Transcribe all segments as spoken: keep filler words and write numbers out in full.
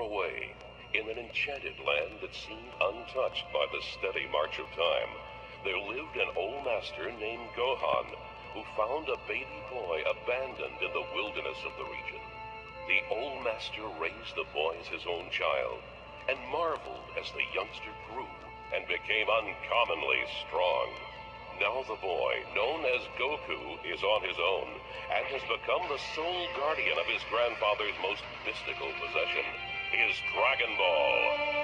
away, in an enchanted land that seemed untouched by the steady march of time, there lived an old master named Gohan, who found a baby boy abandoned in the wilderness of the region. The old master raised the boy as his own child, and marveled as the youngster grew and became uncommonly strong. Now the boy, known as Goku, is on his own, and has become the sole guardian of his grandfather's most mystical possession, his Dragon Ball.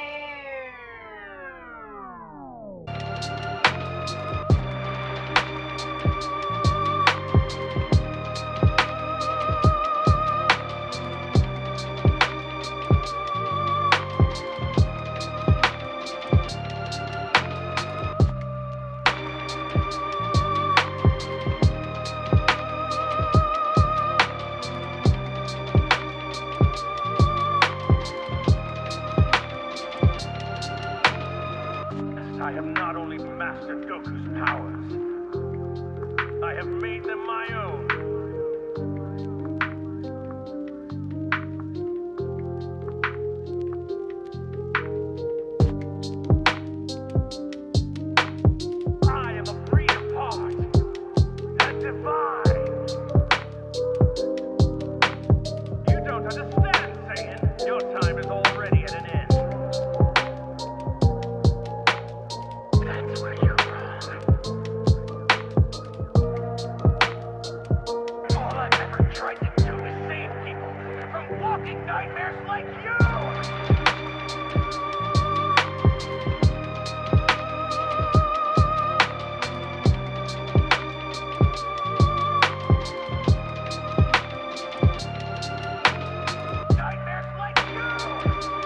I have not only mastered Goku's powers, I have made them my own. I am a freedom part and divine. You don't understand, Saiyan. Your time is already at an end. Nightmares like you! Nightmares like you!